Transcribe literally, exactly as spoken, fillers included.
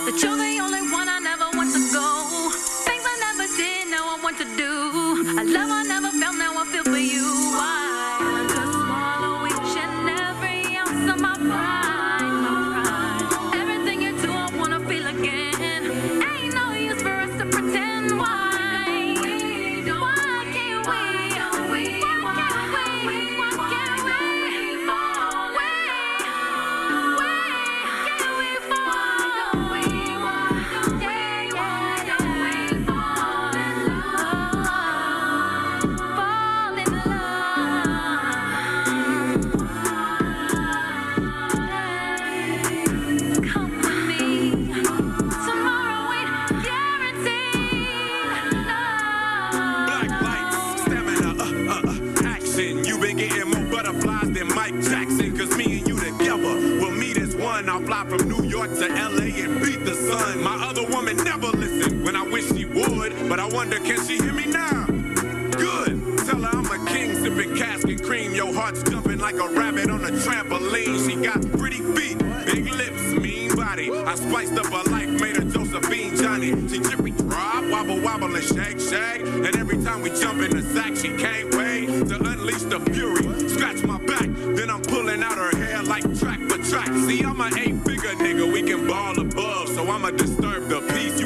that you're the only one I never want to go. Things I never did, now I want to do. A love I never felt, now I feel for you. Why? To swallow each and every ounce of my pride, my pride. Everything you do, I wanna feel again. Ain't no use for us to pretend. Why? I'll fly from New York to L A and beat the sun. My other woman never listened when I wish she would, but I wonder, can she hear me now? Good. Tell her I'm a king, sipping cask and cream. Your heart's jumping like a rabbit on a trampoline. She got pretty feet, big lips, mean body. I spiced up her life, made her Josephine Johnny. She jippy drop, wobble wobble and shake shake. And every time we jump in the sack, she can't wait to unleash the fury. Scratch my back, then I'm pulling out her hair like track for track. See, I'm an eight-figure nigga, we can ball above, so I'ma disturb the peace